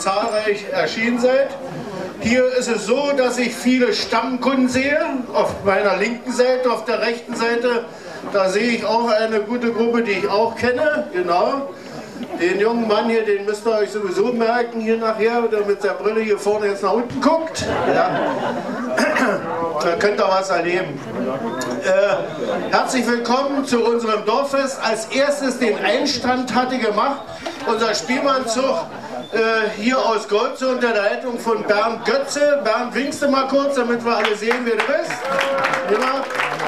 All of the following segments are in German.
zahlreich erschienen seid. Hier ist es so, dass ich viele Stammkunden sehe, auf meiner linken Seite, auf der rechten Seite, da sehe ich auch eine gute Gruppe, die ich auch kenne, genau. Den jungen Mann hier, den müsst ihr euch sowieso merken hier nachher, der mit der Brille hier vorne jetzt nach unten guckt. Ja. Da könnt ihr was erleben. Herzlich willkommen zu unserem Dorffest. Als erstes den Einstand hatte gemacht unser Spielmannzug hier aus Golze unter der Leitung von Bernd Götze. Bernd, winkst du mal kurz, damit wir alle sehen, wer du bist. Genau.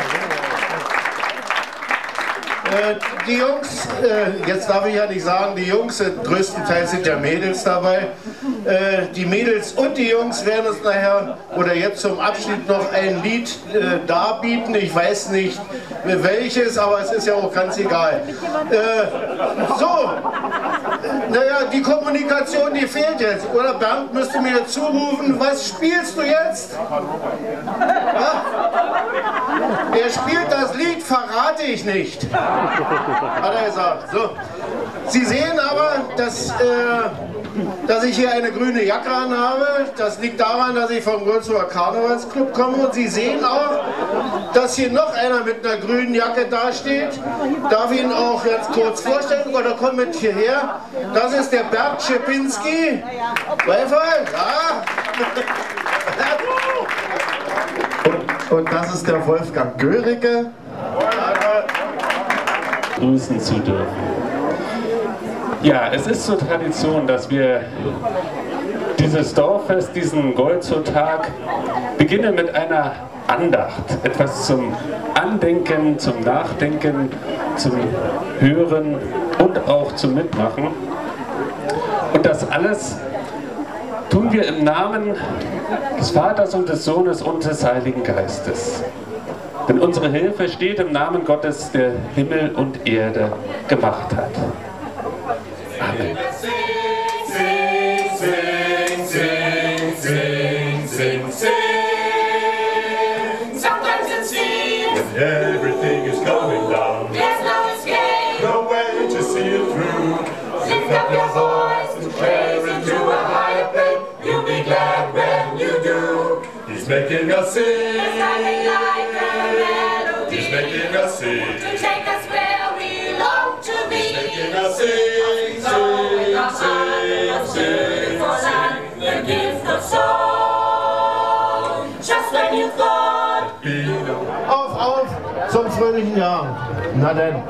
Die Jungs, jetzt darf ich ja nicht sagen, die Jungs, größtenteils sind ja Mädels dabei. Die Mädels und die Jungs werden uns nachher oder jetzt zum Abschied noch ein Lied darbieten. Ich weiß nicht welches, aber es ist ja auch ganz egal. So, naja, die Kommunikation, die fehlt jetzt. Oder Bernd müsste mir zurufen, was spielst du jetzt? Ja? Er spielt das Lied, verrate ich nicht. Hat er gesagt. So. Sie sehen aber, dass ich hier eine grüne Jacke anhabe. Das liegt daran, dass ich vom Golzower Karnevalsclub komme. Und Sie sehen auch, dass hier noch einer mit einer grünen Jacke dasteht. Darf ich ihn auch jetzt kurz vorstellen? Oder komm mit hierher. Das ist der Bert Schepinski. Beifall? Ja. Und das ist der Wolfgang Göricke. Grüßen zu dürfen. Ja, es ist zur Tradition, dass wir dieses Dorffest, diesen Golzow-Tag beginnen mit einer Andacht. Etwas zum Andenken, zum Nachdenken, zum Hören und auch zum Mitmachen. Und das alles tun wir im Namen des Vaters und des Sohnes und des Heiligen Geistes. Denn unsere Hilfe steht im Namen Gottes, der Himmel und Erde gemacht hat. Amen. Sing, sing, sing, sing, sing, sing. Sometimes it seems when everything is going down, there's no escape, no way to see it through. Lift up your voice and praise into a higher plane. You'll be glad when you do. He's making us sing. There's nothing like a melody. He's making us sing to take us where we long to be. He's making us sing. The gift of song, just when you thought. Auf zum fröhlichen Jahr. Na denn.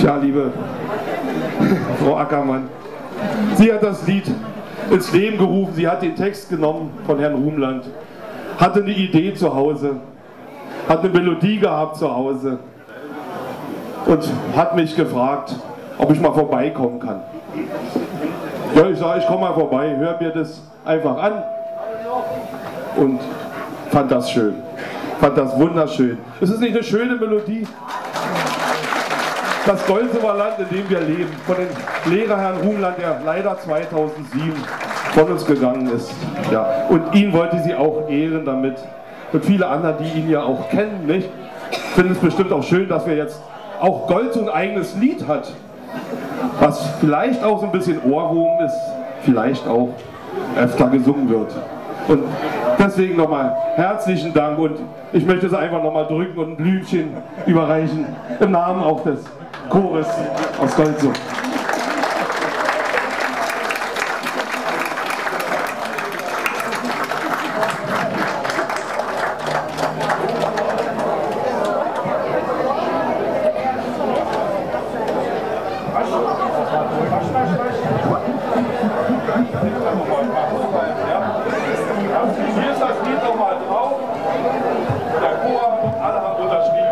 Tja, liebe Frau Ackermann, sie hat das Lied ins Leben gerufen, sie hat den Text genommen von Herrn Rumland, hatte eine Idee zu Hause, hat eine Melodie gehabt zu Hause und hat mich gefragt, ob ich mal vorbeikommen kann. Ja, ich sage, ich komme mal vorbei, höre mir das einfach an und fand das schön, fand das wunderschön. Ist es nicht eine schöne Melodie? Das Golzower Land, in dem wir leben, von dem Lehrer Herrn Rumland, der leider 2007 von uns gegangen ist. Ja. Und ihn wollte sie auch ehren damit. Und viele andere, die ihn ja auch kennen, nicht? Finden es bestimmt auch schön, dass wir jetzt auch Golzow ein eigenes Lied hat, was vielleicht auch so ein bisschen Ohrwurm ist, vielleicht auch öfter gesungen wird. Und deswegen nochmal herzlichen Dank und ich möchte es einfach nochmal drücken und ein Blümchen überreichen, im Namen auch des Chores aus Golzow. Hier ist das Lied nochmal drauf. Der Chor und alle haben unterschrieben.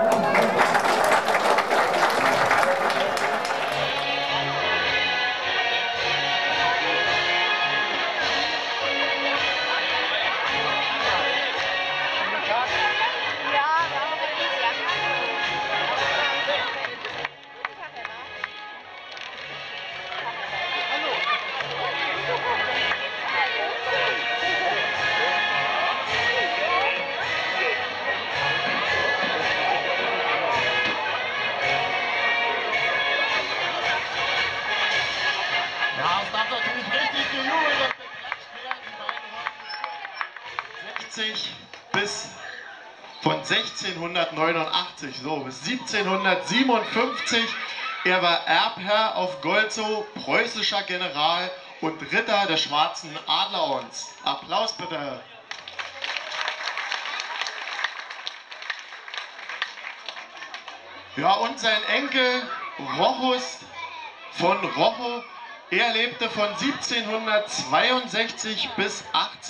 Bis von 1689 so bis 1757. Er war Erbherr auf Golzow, preußischer General und Ritter des Schwarzen Adlerordens. Applaus bitte. Ja, und sein Enkel Rochus von Rochow, er lebte von 1762 bis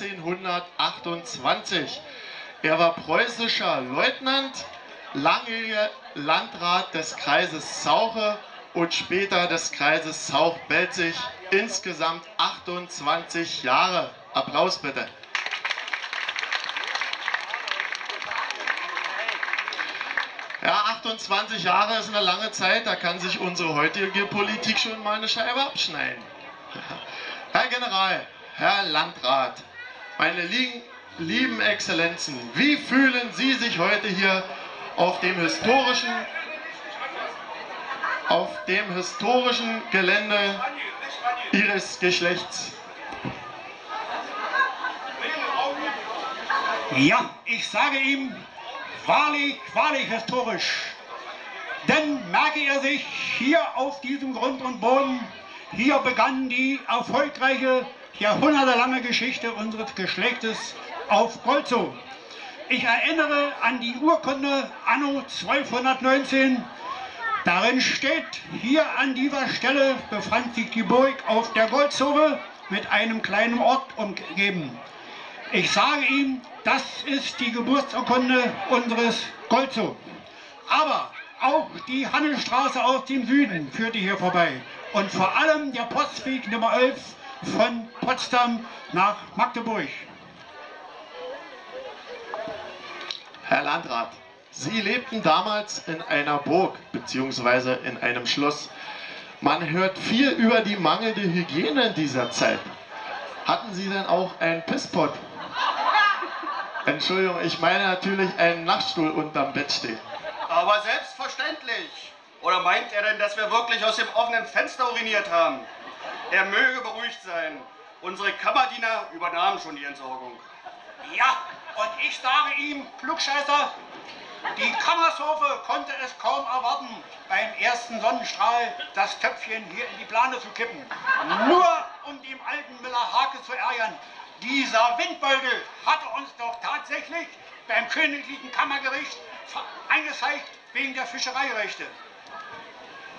1828. Er war preußischer Leutnant, langjähriger Landrat des Kreises Sauche und später des Kreises Sauch-Belzig, insgesamt 28 Jahre. Applaus bitte. Ja, 28 Jahre ist eine lange Zeit, da kann sich unsere heutige Politik schon mal eine Scheibe abschneiden. Herr General, Herr Landrat, meine lieben Exzellenzen, wie fühlen Sie sich heute hier auf dem historischen Gelände Ihres Geschlechts? Ja, ich sage ihm, wahrlich, wahrlich historisch. Denn merke er sich, hier auf diesem Grund und Boden, hier begann die erfolgreiche, jahrhundertelange Geschichte unseres Geschlechtes auf Golzow. Ich erinnere an die Urkunde anno 1219. Darin steht, hier an dieser Stelle befand sich die Burg auf der Golzowe mit einem kleinen Ort umgeben. Ich sage ihm, das ist die Geburtsurkunde unseres Golzow. Aber auch die Hannestraße aus dem Süden führte hier vorbei. Und vor allem der Postweg Nummer 11 von Potsdam nach Magdeburg. Herr Landrat, Sie lebten damals in einer Burg bzw. in einem Schloss. Man hört viel über die mangelnde Hygiene in dieser Zeit. Hatten Sie denn auch einen Pisspot? Entschuldigung, ich meine natürlich einen Nachtstuhl unterm Bett steht. Aber selbstverständlich. Oder meint er denn, dass wir wirklich aus dem offenen Fenster uriniert haben? Er möge beruhigt sein. Unsere Kammerdiener übernahmen schon die Entsorgung. Ja, und ich sage ihm, Klugscheißer, die Kammersofe konnte es kaum erwarten, beim ersten Sonnenstrahl das Töpfchen hier in die Plane zu kippen. Nur um dem alten Müller Hake zu ärgern. Dieser Windbeutel hatte uns doch tatsächlich beim Königlichen Kammergericht angezeigt wegen der Fischereirechte.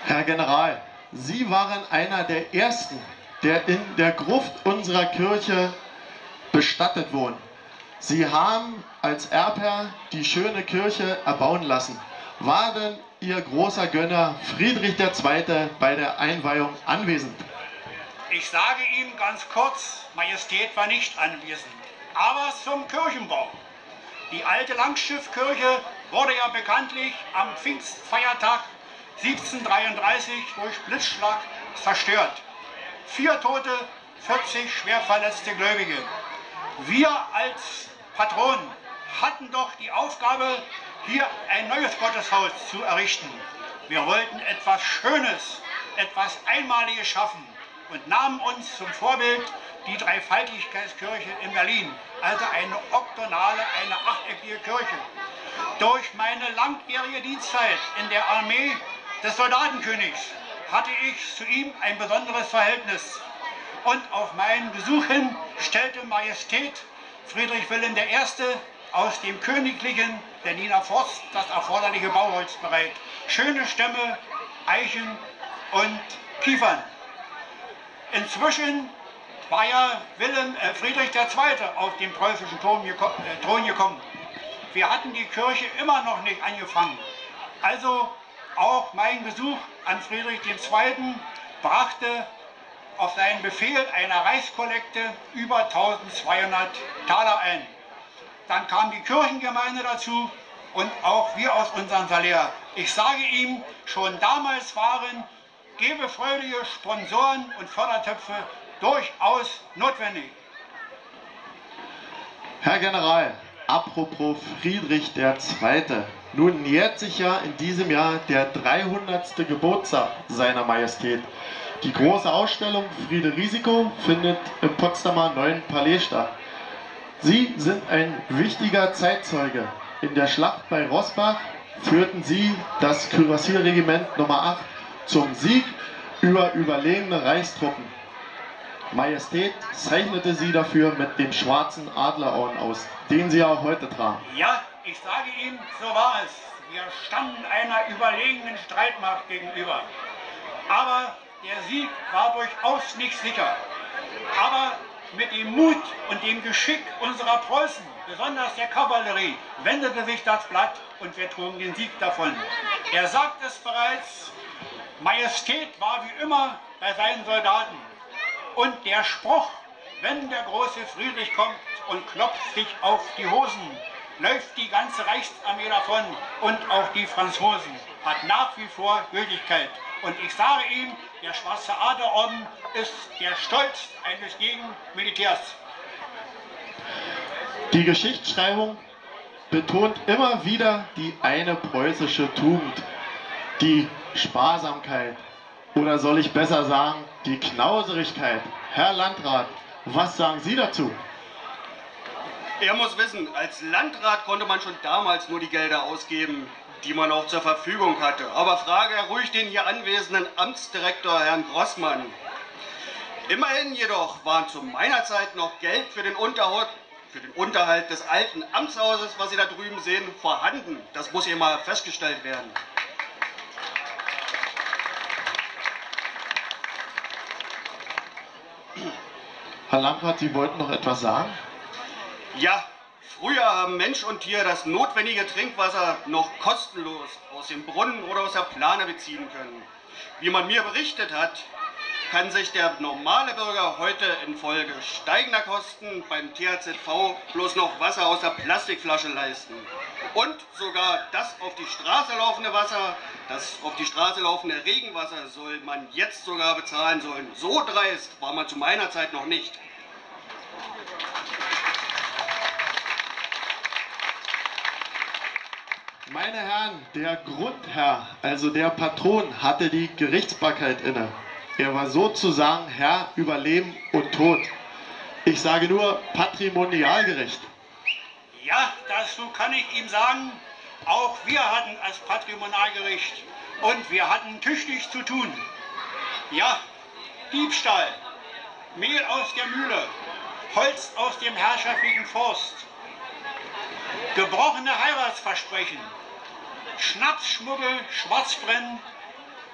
Herr General, Sie waren einer der Ersten, der in der Gruft unserer Kirche bestattet wurden. Sie haben als Erbherr die schöne Kirche erbauen lassen. War denn Ihr großer Gönner Friedrich II. Bei der Einweihung anwesend? Ich sage ihm ganz kurz, Majestät war nicht anwesend. Aber zum Kirchenbau. Die alte Langschiffkirche wurde ja bekanntlich am Pfingstfeiertag 1733 durch Blitzschlag zerstört. 4 Tote, 40 schwer verletzte Gläubige. Wir als Patron hatten doch die Aufgabe, hier ein neues Gotteshaus zu errichten. Wir wollten etwas Schönes, etwas Einmaliges schaffen und nahmen uns zum Vorbild die Dreifaltigkeitskirche in Berlin, also eine oktonale, eine achteckige Kirche. Durch meine langjährige Dienstzeit in der Armee des Soldatenkönigs hatte ich zu ihm ein besonderes Verhältnis. Und auf meinen Besuch hin stellte Majestät Friedrich Wilhelm I. aus dem königlichen Berliner Forst das erforderliche Bauholz bereit. Schöne Stämme, Eichen und Kiefern. Inzwischen war ja Friedrich II. Auf den preußischen Thron gekommen. Wir hatten die Kirche immer noch nicht angefangen. Also auch mein Besuch an Friedrich II. Brachte auf seinen Befehl einer Reichskollekte über 1200 Taler ein. Dann kam die Kirchengemeinde dazu und auch wir aus unserem Salär. Ich sage ihm, schon damals waren gebefreudige Sponsoren und Fördertöpfe durchaus notwendig. Herr General, apropos Friedrich II. Nun jährt sich ja in diesem Jahr der 300. Geburtstag seiner Majestät. Die große Ausstellung Friede Risiko findet im Potsdamer Neuen Palais statt. Sie sind ein wichtiger Zeitzeuge. In der Schlacht bei Rossbach führten Sie das Kürassierregiment Nummer 8 zum Sieg über überlegene Reichstruppen. Majestät zeichnete Sie dafür mit dem schwarzen Adlerorden aus, den Sie auch heute tragen. Ja, ich sage Ihnen, so war es. Wir standen einer überlegenen Streitmacht gegenüber. Aber der Sieg war durchaus nicht sicher. Aber mit dem Mut und dem Geschick unserer Preußen, besonders der Kavallerie, wendete sich das Blatt und wir trugen den Sieg davon. Er sagt es bereits, Majestät war wie immer bei seinen Soldaten. Und der Spruch, wenn der große Friedrich kommt und klopft sich auf die Hosen, läuft die ganze Reichsarmee davon und auch die Franzosen, hat nach wie vor Gültigkeit. Und ich sage ihm, der Schwarze Adlerorden ist der Stolz eines jeden Militärs. Die Geschichtsschreibung betont immer wieder die eine preußische Tugend, die Sparsamkeit. Oder soll ich besser sagen, die Knauserigkeit. Herr Landrat, was sagen Sie dazu? Er muss wissen, als Landrat konnte man schon damals nur die Gelder ausgeben, die man auch zur Verfügung hatte. Aber frage er ruhig den hier anwesenden Amtsdirektor Herrn Grossmann. Immerhin jedoch waren zu meiner Zeit noch Geld für den Unterhalt des alten Amtshauses, was Sie da drüben sehen, vorhanden. Das muss hier mal festgestellt werden. Herr Landrat, Sie wollten noch etwas sagen? Ja, früher haben Mensch und Tier das notwendige Trinkwasser noch kostenlos aus dem Brunnen oder aus der Plane beziehen können. Wie man mir berichtet hat, kann sich der normale Bürger heute infolge steigender Kosten beim THZV bloß noch Wasser aus der Plastikflasche leisten. Und sogar das auf die Straße laufende Wasser, das auf die Straße laufende Regenwasser soll man jetzt sogar bezahlen sollen. So dreist war man zu meiner Zeit noch nicht. Meine Herren, der Grundherr, also der Patron, hatte die Gerichtsbarkeit inne. Er war sozusagen Herr über Leben und Tod. Ich sage nur Patrimonialgericht. Ja, dazu kann ich ihm sagen, auch wir hatten als Patrimonialgericht und wir hatten tüchtig zu tun. Ja, Diebstahl, Mehl aus der Mühle, Holz aus dem herrschaftlichen Forst, gebrochene Heiratsversprechen, Schnapsschmuggel, Schwarzbrennen,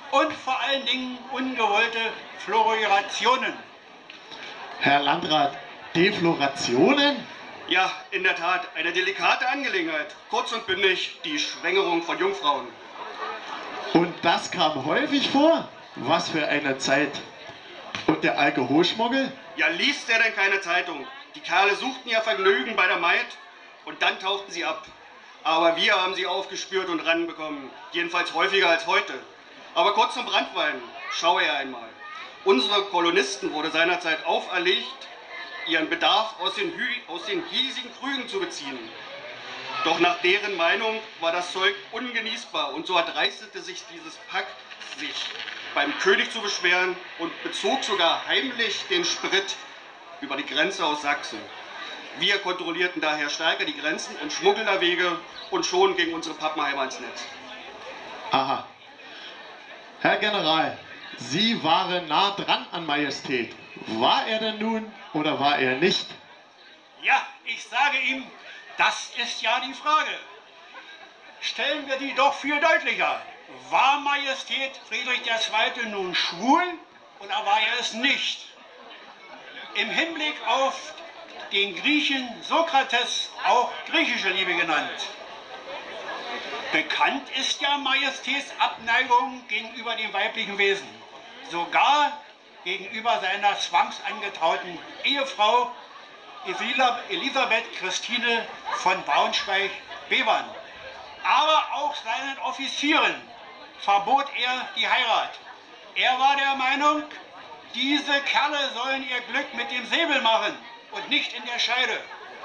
und vor allen Dingen ungewollte Florationen. Herr Landrat, Deflorationen? Ja, in der Tat, eine delikate Angelegenheit. Kurz und bündig, die Schwängerung von Jungfrauen. Und das kam häufig vor? Was für eine Zeit. Und der Alkoholschmuggel? Ja, liest er denn keine Zeitung? Die Kerle suchten ihr Vergnügen bei der Maid und dann tauchten sie ab. Aber wir haben sie aufgespürt und ranbekommen. Jedenfalls häufiger als heute. Aber kurz zum Branntwein. Schaue er einmal. Unsere Kolonisten wurde seinerzeit auferlegt, ihren Bedarf aus den hiesigen Krügen zu beziehen. Doch nach deren Meinung war das Zeug ungenießbar und so erdreistete sich dieses Pack, sich beim König zu beschweren und bezog sogar heimlich den Sprit über die Grenze aus Sachsen. Wir kontrollierten daher stärker die Grenzen und Schmuggelwege und schon ging unsere Pappenheimer ins Netz. Aha. Herr General, Sie waren nah dran an Majestät. War er denn nun oder war er nicht? Ja, ich sage ihm, das ist ja die Frage. Stellen wir die doch viel deutlicher. War Majestät Friedrich II. Nun schwul oder war er es nicht? Im Hinblick auf den Griechen Sokrates auch griechische Liebe genannt. Bekannt ist ja Majestäts Abneigung gegenüber dem weiblichen Wesen, sogar gegenüber seiner zwangsangetrauten Ehefrau Elisabeth Christine von Braunschweig-Bevern. Aber auch seinen Offizieren verbot er die Heirat. Er war der Meinung, diese Kerle sollen ihr Glück mit dem Säbel machen und nicht in der Scheide.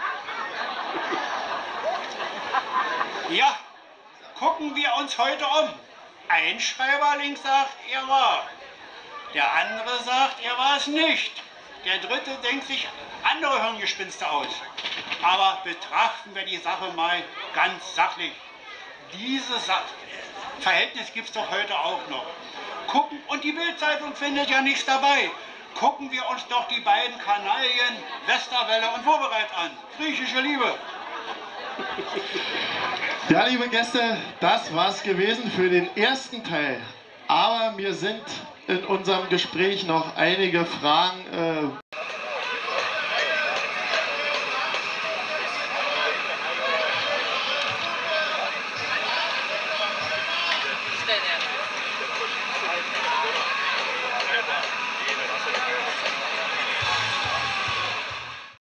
Ja, gucken wir uns heute um. Ein Schreiberling sagt, er war. Der andere sagt, er war es nicht. Der dritte denkt sich andere Hirngespinste aus. Aber betrachten wir die Sache mal ganz sachlich. Dieses Verhältnis gibt es doch heute auch noch. Gucken, und die Bild-Zeitung findet ja nichts dabei. Gucken wir uns doch die beiden Kanaillen Westerwelle und Wobereit an. Griechische Liebe. Ja, liebe Gäste, das war's gewesen für den ersten Teil. Aber mir sind in unserem Gespräch noch einige Fragen